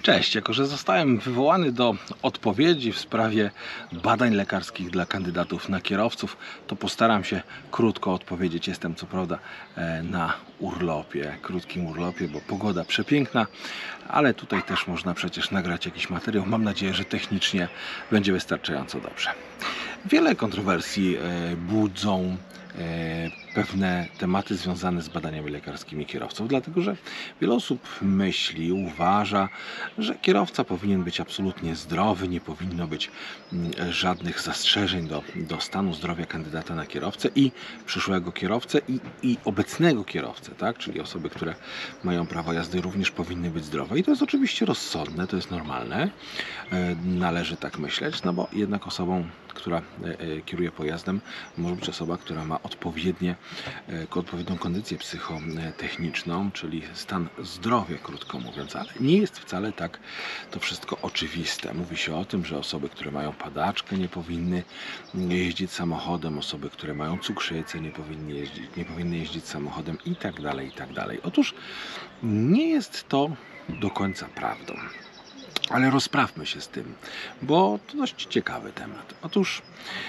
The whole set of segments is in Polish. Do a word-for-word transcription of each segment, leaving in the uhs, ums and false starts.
Cześć, jako że zostałem wywołany do odpowiedzi w sprawie badań lekarskich dla kandydatów na kierowców, to postaram się krótko odpowiedzieć. Jestem co prawda na urlopie, krótkim urlopie, bo pogoda przepiękna, ale tutaj też można przecież nagrać jakiś materiał. Mam nadzieję, że technicznie będzie wystarczająco dobrze. Wiele kontrowersji budzą pewne tematy związane z badaniami lekarskimi kierowców, dlatego że wiele osób myśli, uważa, że kierowca powinien być absolutnie zdrowy, nie powinno być żadnych zastrzeżeń do, do stanu zdrowia kandydata na kierowcę i przyszłego kierowcę i, i obecnego kierowcę, tak? Czyli osoby, które mają prawo jazdy, również powinny być zdrowe. I to jest oczywiście rozsądne, to jest normalne, należy tak myśleć, no bo jednak osobą, która kieruje pojazdem, może być osoba, która ma odpowiednie, odpowiednią kondycję psychotechniczną, czyli stan zdrowia, krótko mówiąc, ale nie jest wcale tak to wszystko oczywiste. Mówi się o tym, że osoby, które mają padaczkę, nie powinny jeździć samochodem, osoby, które mają cukrzycę, nie powinny jeździć, nie powinny jeździć samochodem i tak dalej, i tak dalej. Otóż nie jest to do końca prawdą. Ale rozprawmy się z tym, bo to dość ciekawy temat. Otóż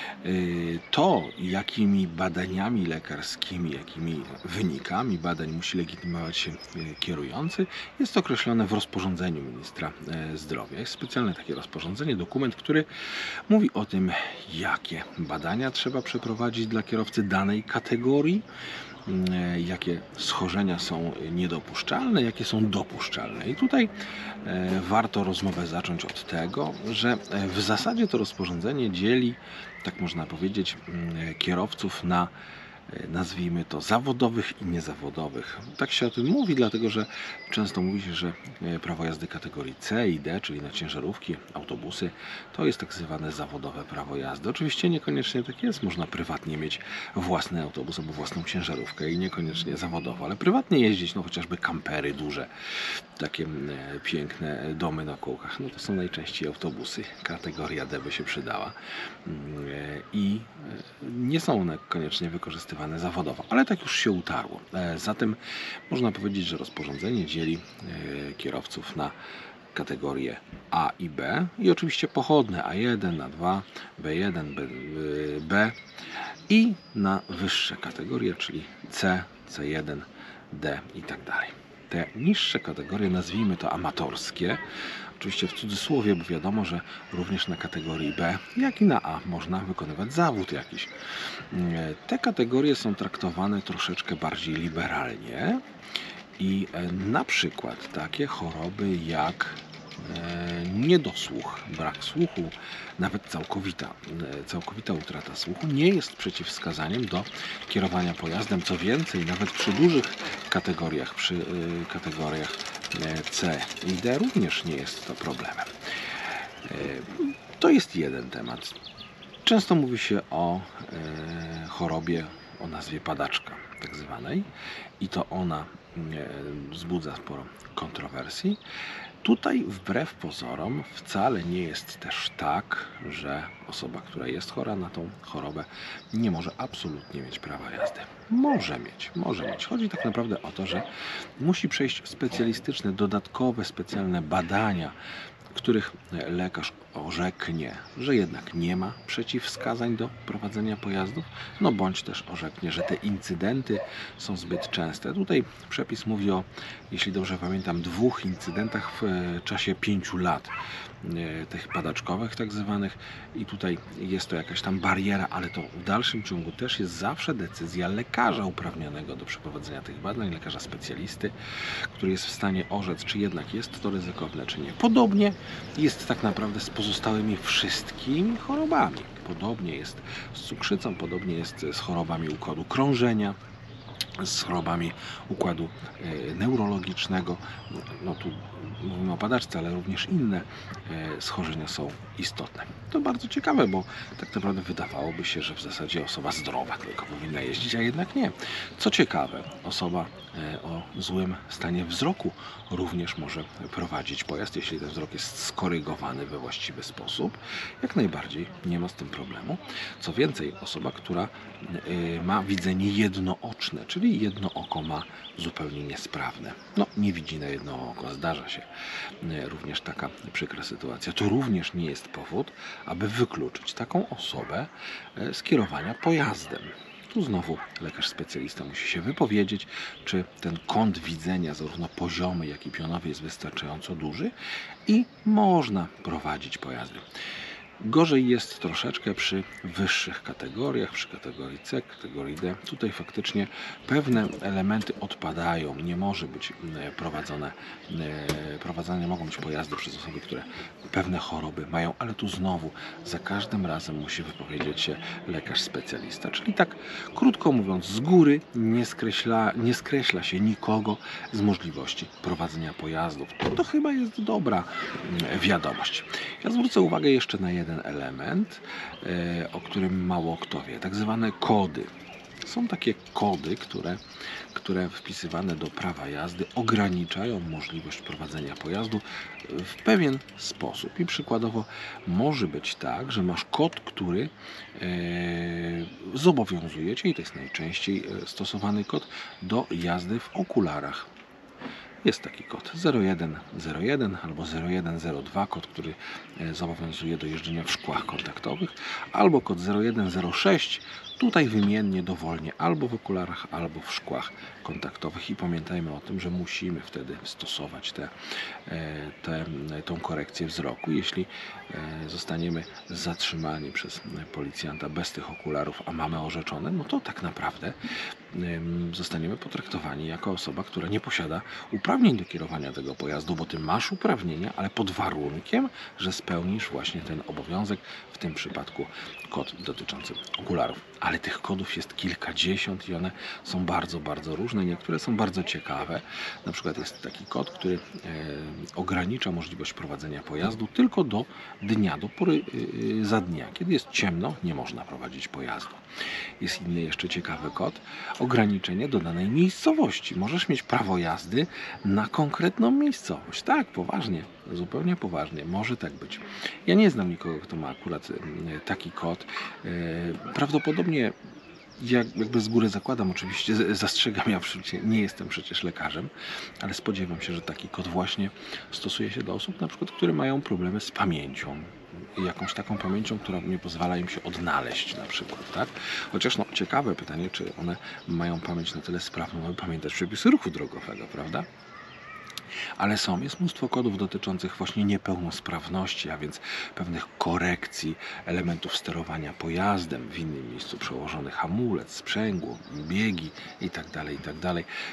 to, jakimi badaniami lekarskimi, jakimi wynikami badań musi legitymować się kierujący, jest określone w rozporządzeniu ministra zdrowia. Jest specjalne takie rozporządzenie, dokument, który mówi o tym, jakie badania trzeba przeprowadzić dla kierowcy danej kategorii, jakie schorzenia są niedopuszczalne, jakie są dopuszczalne. I tutaj warto rozmowę zacząć od tego, że w zasadzie to rozporządzenie dzieli, tak można powiedzieć, kierowców na, nazwijmy to, zawodowych i niezawodowych. Tak się o tym mówi, dlatego że często mówi się, że prawo jazdy kategorii C i D, czyli na ciężarówki, autobusy, to jest tak zwane zawodowe prawo jazdy. Oczywiście niekoniecznie tak jest, można prywatnie mieć własny autobus albo własną ciężarówkę i niekoniecznie zawodowo, ale prywatnie jeździć, no chociażby kampery duże, takie piękne domy na kółkach, no to są najczęściej autobusy. Kategoria D by się przydała i nie są one koniecznie wykorzystywane zawodowo, ale tak już się utarło. Zatem można powiedzieć, że rozporządzenie dzieli kierowców na kategorie A i B i oczywiście pochodne A jeden, A dwa, B jeden, B, B i na wyższe kategorie, czyli C, C jeden, D i tak dalej. Te niższe kategorie, nazwijmy to amatorskie, oczywiście w cudzysłowie, bo wiadomo, że również na kategorii B, jak i na A można wykonywać zawód jakiś. Te kategorie są traktowane troszeczkę bardziej liberalnie i na przykład takie choroby jak niedosłuch, brak słuchu, nawet całkowita, całkowita utrata słuchu nie jest przeciwwskazaniem do kierowania pojazdem. Co więcej, nawet przy dużych kategoriach, przy kategoriach C i D również nie jest to problemem. To jest jeden temat. Często mówi się o chorobie o nazwie padaczka, tak zwanej, i to ona wzbudza sporo kontrowersji. Tutaj wbrew pozorom wcale nie jest też tak, że osoba, która jest chora na tą chorobę, nie może absolutnie mieć prawa jazdy. Może mieć, może mieć. Chodzi tak naprawdę o to, że musi przejść specjalistyczne, dodatkowe, specjalne badania, w których lekarz orzeknie, że jednak nie ma przeciwwskazań do prowadzenia pojazdów, no bądź też orzeknie, że te incydenty są zbyt częste. Tutaj przepis mówi o, jeśli dobrze pamiętam, dwóch incydentach w czasie pięciu lat, tych padaczkowych tak zwanych, i tutaj jest to jakaś tam bariera, ale to w dalszym ciągu też jest zawsze decyzja lekarza uprawnionego do przeprowadzenia tych badań, lekarza specjalisty, który jest w stanie orzec, czy jednak jest to ryzykowne, czy nie. Podobnie jest tak naprawdę z pozostałymi wszystkimi chorobami. Podobnie jest z cukrzycą, podobnie jest z chorobami układu krążenia, z chorobami układu neurologicznego. No tu mówimy o padaczce, ale również inne schorzenia są istotne. To bardzo ciekawe, bo tak naprawdę wydawałoby się, że w zasadzie osoba zdrowa tylko powinna jeździć, a jednak nie. Co ciekawe, osoba o złym stanie wzroku również może prowadzić pojazd, jeśli ten wzrok jest skorygowany we właściwy sposób. Jak najbardziej nie ma z tym problemu. Co więcej, osoba, która ma widzenie jednooczne, czyli czyli jedno oko ma zupełnie niesprawne. No, nie widzi na jedno oko, zdarza się również taka przykra sytuacja. To również nie jest powód, aby wykluczyć taką osobę z kierowania pojazdem. Tu znowu lekarz specjalista musi się wypowiedzieć, czy ten kąt widzenia, zarówno poziomy, jak i pionowy, jest wystarczająco duży i można prowadzić pojazdy. Gorzej jest troszeczkę przy wyższych kategoriach, przy kategorii C, kategorii D. Tutaj faktycznie pewne elementy odpadają. Nie może być prowadzone, prowadzone mogą być pojazdy przez osoby, które pewne choroby mają, ale tu znowu za każdym razem musi wypowiedzieć się lekarz specjalista. Czyli tak krótko mówiąc, z góry nie skreśla, nie skreśla się nikogo z możliwości prowadzenia pojazdów. To, to chyba jest dobra wiadomość. Ja zwrócę uwagę jeszcze na jeden element, o którym mało kto wie, tak zwane kody. Są takie kody, które, które wpisywane do prawa jazdy ograniczają możliwość prowadzenia pojazdu w pewien sposób. I przykładowo może być tak, że masz kod, który e, zobowiązuje Cię, i to jest najczęściej stosowany kod, do jazdy w okularach. Jest taki kod zero jeden zero jeden albo zero jeden zero dwa, kod, który zobowiązuje do jeżdżenia w szkłach kontaktowych, albo kod zero jeden zero sześć, tutaj wymiennie, dowolnie, albo w okularach, albo w szkłach kontaktowych. I pamiętajmy o tym, że musimy wtedy stosować te, te, tą korekcję wzroku. Jeśli zostaniemy zatrzymani przez policjanta bez tych okularów, a mamy orzeczone, no to tak naprawdę zostaniemy potraktowani jako osoba, która nie posiada uprawnień do kierowania tego pojazdu, bo ty masz uprawnienia, ale pod warunkiem, że spełnisz właśnie ten obowiązek, w tym przypadku kod dotyczący okularów. Ale tych kodów jest kilkadziesiąt i one są bardzo, bardzo różne. Niektóre są bardzo ciekawe. Na przykład jest taki kod, który e, ogranicza możliwość prowadzenia pojazdu tylko do dnia, do pory e, za dnia. Kiedy jest ciemno, nie można prowadzić pojazdu. Jest inny jeszcze ciekawy kod. Ograniczenie do danej miejscowości. Możesz mieć prawo jazdy na konkretną miejscowość. Tak, poważnie. Zupełnie poważnie. Może tak być. Ja nie znam nikogo, kto ma akurat e, taki kod. E, prawdopodobnie ja jakby z góry zakładam, oczywiście zastrzegam, ja nie jestem przecież lekarzem, ale spodziewam się, że taki kod właśnie stosuje się do osób, na przykład, które mają problemy z pamięcią. Jakąś taką pamięcią, która nie pozwala im się odnaleźć na przykład, tak? Chociaż no, ciekawe pytanie, czy one mają pamięć na tyle sprawną, aby pamiętać przepisy ruchu drogowego, prawda? Ale są, jest mnóstwo kodów dotyczących właśnie niepełnosprawności, a więc pewnych korekcji elementów sterowania pojazdem, w innym miejscu przełożony hamulec, sprzęgło, biegi itd., itd.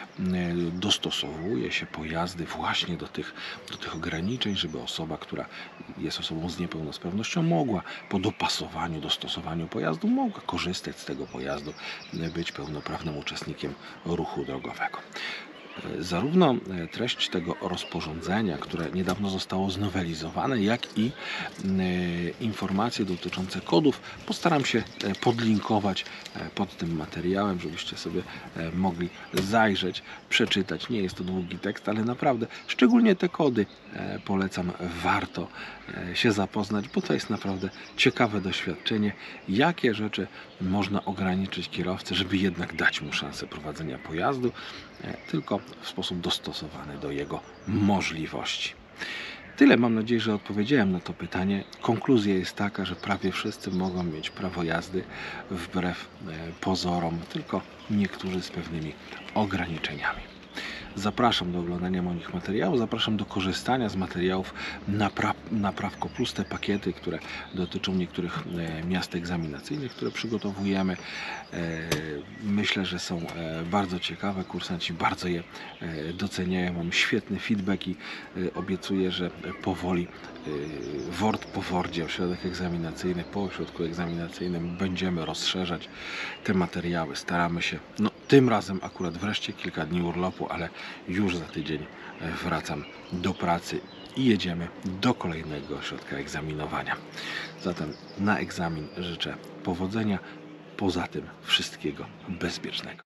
Dostosowuje się pojazdy właśnie do tych, do tych ograniczeń, żeby osoba, która jest osobą z niepełnosprawnością, mogła po dopasowaniu, dostosowaniu pojazdu, mogła korzystać z tego pojazdu, być pełnoprawnym uczestnikiem ruchu drogowego. Zarówno treść tego rozporządzenia, które niedawno zostało znowelizowane, jak i informacje dotyczące kodów postaram się podlinkować pod tym materiałem, żebyście sobie mogli zajrzeć, przeczytać. Nie jest to długi tekst, ale naprawdę szczególnie te kody polecam, warto się zapoznać, bo to jest naprawdę ciekawe doświadczenie, jakie rzeczy można ograniczyć kierowcy, żeby jednak dać mu szansę prowadzenia pojazdu, tylko w sposób dostosowany do jego możliwości. Tyle, mam nadzieję, że odpowiedziałem na to pytanie. Konkluzja jest taka, że prawie wszyscy mogą mieć prawo jazdy wbrew pozorom, tylko niektórzy z pewnymi ograniczeniami. Zapraszam do oglądania moich materiałów, zapraszam do korzystania z materiałów Napraw, Naprawko Plus, te pakiety, które dotyczą niektórych e, miast egzaminacyjnych, które przygotowujemy. E, myślę, że są e, bardzo ciekawe, kursanci bardzo je e, doceniają, mam świetny feedback i e, obiecuję, że powoli e, word po wordzie, ośrodek egzaminacyjny po ośrodku egzaminacyjnym będziemy rozszerzać te materiały. Staramy się, no tym razem akurat wreszcie kilka dni urlopu, ale już za tydzień wracam do pracy i jedziemy do kolejnego ośrodka egzaminowania. Zatem na egzamin życzę powodzenia, poza tym wszystkiego bezpiecznego.